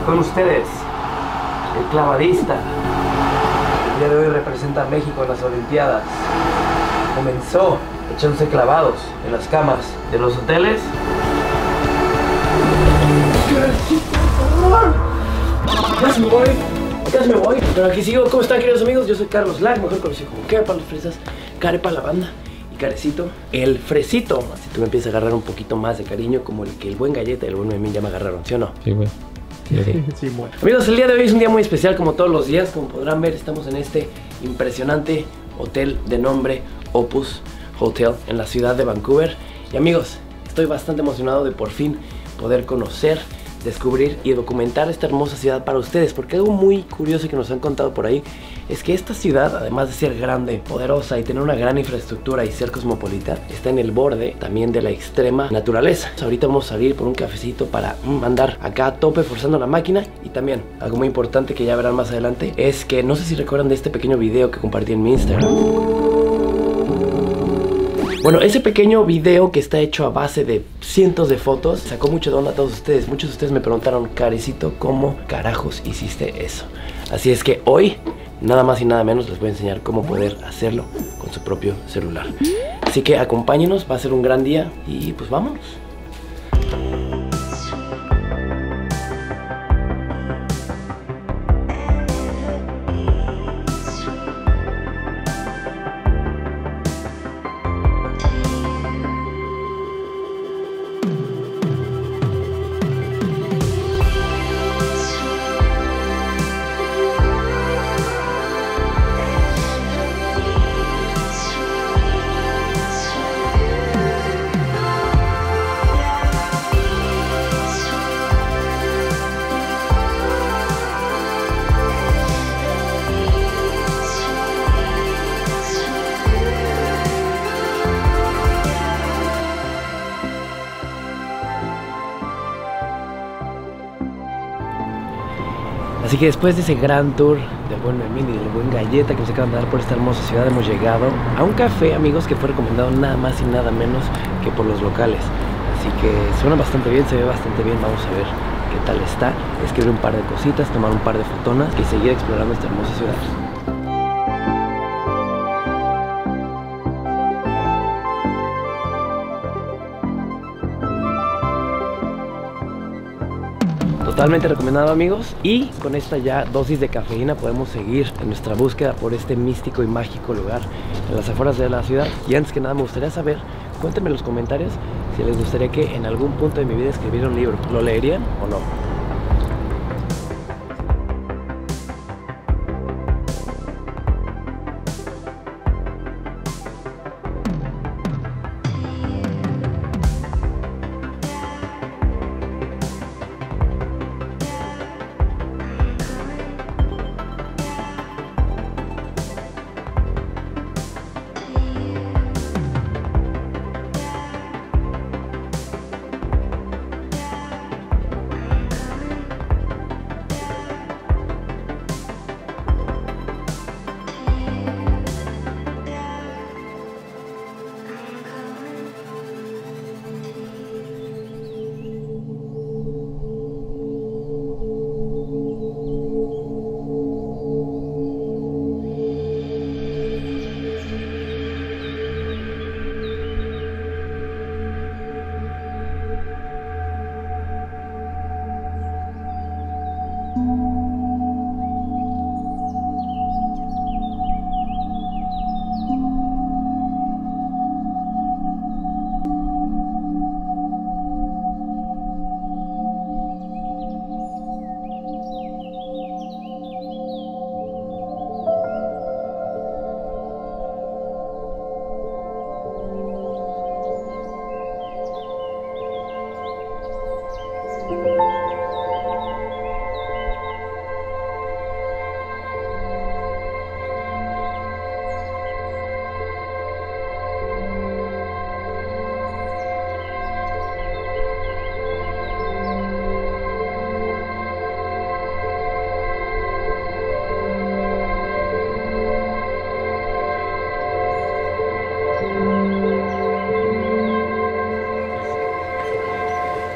Con ustedes, el clavadista. El día de hoy representa a México en las Olimpiadas. Comenzó echándose clavados en las camas de los hoteles. Casi me voy. Pero aquí sigo. ¿Cómo están, queridos amigos? Yo soy Carlos Lag, mejor conocido como Care para las fresas, Care para la banda y Carecito, el fresito. Así tú me empiezas a agarrar un poquito más de cariño, como el que el buen Galleta y el buen Memín ya me agarraron, ¿sí o no? Sí, güey. Sí, bueno. Amigos, el día de hoy es un día muy especial, como todos los días. Como podrán ver, estamos en este impresionante hotel de nombre Opus Hotel en la ciudad de Vancouver. Y amigos, estoy bastante emocionado de por fin poder conocer, descubrir y documentar esta hermosa ciudad para ustedes, porque algo muy curioso que nos han contado por ahí es que esta ciudad, además de ser grande, poderosa y tener una gran infraestructura y ser cosmopolita, está en el borde también de la extrema naturaleza. Ahorita vamos a salir por un cafecito para andar acá a tope forzando la máquina. Y también algo muy importante que ya verán más adelante es que no sé si recuerdan de este pequeño video que compartí en mi Instagram. Bueno, ese pequeño video que está hecho a base de cientos de fotos sacó mucho de onda a todos ustedes. Muchos de ustedes me preguntaron, Carecito, ¿cómo carajos hiciste eso? Así es que hoy, nada más y nada menos, les voy a enseñar cómo poder hacerlo con su propio celular. Así que acompáñenos, va a ser un gran día y pues vámonos. Así que después de ese gran tour del buen Memín y del buen Galleta que nos acaban de dar por esta hermosa ciudad, hemos llegado a un café, amigos, que fue recomendado nada más y nada menos que por los locales. Así que suena bastante bien, se ve bastante bien. Vamos a ver qué tal está. Escribir un par de cositas, tomar un par de fotonas y seguir explorando esta hermosa ciudad. Totalmente recomendado, amigos, y con esta ya dosis de cafeína podemos seguir en nuestra búsqueda por este místico y mágico lugar en las afueras de la ciudad. Y antes que nada me gustaría saber, cuéntenme en los comentarios si les gustaría que en algún punto de mi vida escribiera un libro. ¿Lo leerían o no?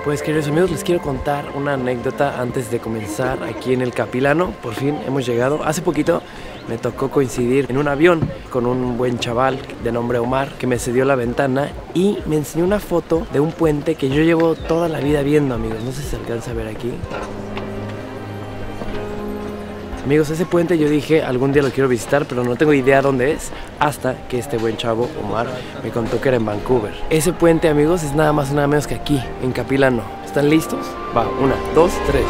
Pues queridos amigos, les quiero contar una anécdota antes de comenzar aquí en el Capilano. Por fin hemos llegado. Hace poquito me tocó coincidir en un avión con un buen chaval de nombre Omar que me cedió la ventana y me enseñó una foto de un puente que yo llevo toda la vida viendo, amigos. No sé si se alcanza a ver aquí. Amigos, ese puente yo dije algún día lo quiero visitar, pero no tengo idea dónde es, hasta que este buen chavo, Omar, me contó que era en Vancouver. Ese puente, amigos, es nada más y nada menos que aquí, en Capilano. ¿Están listos? Va, 1, 2, 3.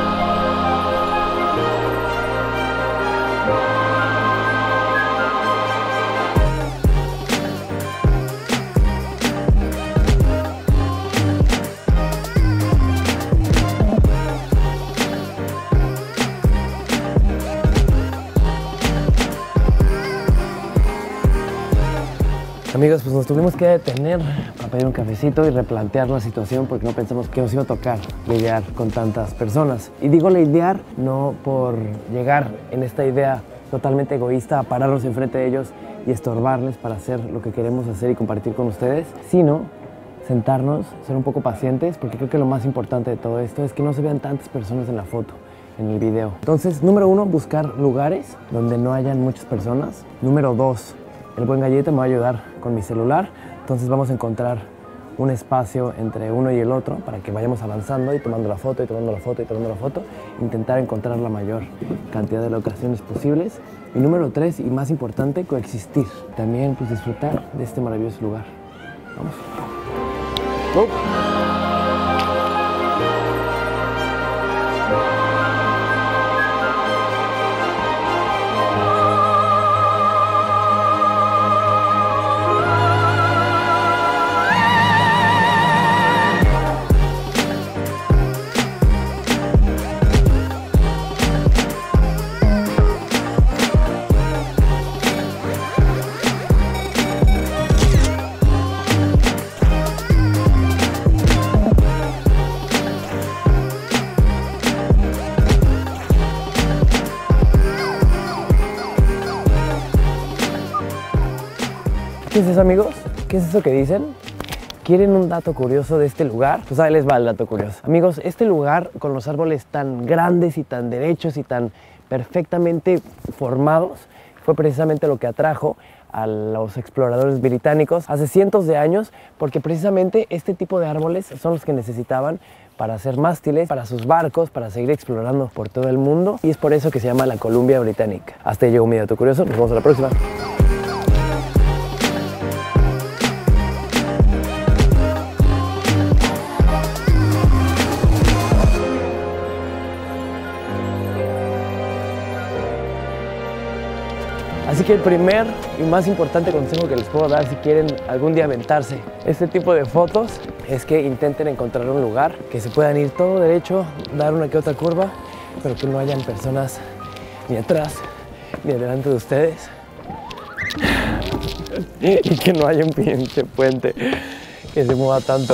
Amigos, pues nos tuvimos que detener para pedir un cafecito y replantear la situación porque no pensamos que nos iba a tocar lidiar con tantas personas. Y digo lidiar no por llegar en esta idea totalmente egoísta a pararnos enfrente de ellos y estorbarles para hacer lo que queremos hacer y compartir con ustedes, sino sentarnos, ser un poco pacientes, porque creo que lo más importante de todo esto es que no se vean tantas personas en la foto, en el video. Entonces, número 1, buscar lugares donde no hayan muchas personas. Número 2, el buen Galleta me va a ayudar con mi celular, entonces vamos a encontrar un espacio entre uno y el otro para que vayamos avanzando y tomando la foto y tomando la foto y tomando la foto, intentar encontrar la mayor cantidad de locaciones posibles. Y número 3, y más importante, coexistir. También pues disfrutar de este maravilloso lugar. Vamos. ¡Go! ¿Qué es eso, amigos? ¿Qué es eso que dicen? ¿Quieren un dato curioso de este lugar? Pues ahí les va el dato curioso. Amigos, este lugar con los árboles tan grandes y tan derechos y tan perfectamente formados fue precisamente lo que atrajo a los exploradores británicos hace cientos de años, porque precisamente este tipo de árboles son los que necesitaban para hacer mástiles, para sus barcos, para seguir explorando por todo el mundo, y es por eso que se llama la Columbia Británica. Hasta ahí llegó mi dato curioso, nos vemos a la próxima. Así que el primer y más importante consejo que les puedo dar si quieren algún día aventarse este tipo de fotos es que intenten encontrar un lugar que se puedan ir todo derecho, dar una que otra curva, pero que no hayan personas ni atrás ni delante de ustedes y que no haya un pinche puente que se mueva tanto.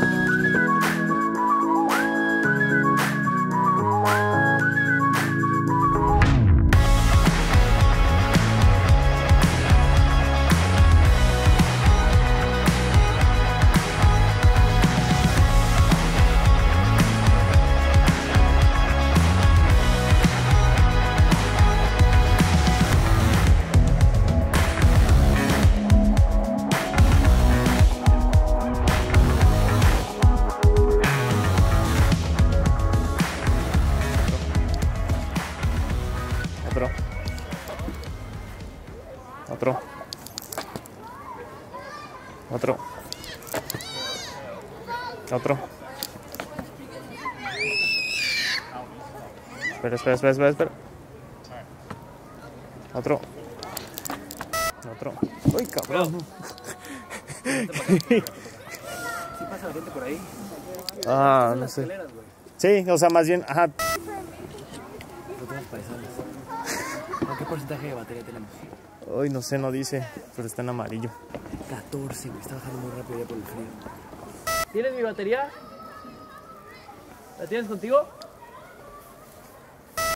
Otro. Espera. Otro. ¡Ay, cabrón! ¿Sí pasa la gente por ahí? Ah, no sé. Sí, o sea, más bien, ajá. No tenemos paisanos. ¿Con qué porcentaje de batería tenemos? Hoy no sé, no dice, pero está en amarillo. 14, güey, está bajando muy rápido ya por el frío. ¿Tienes mi batería? ¿La tienes contigo?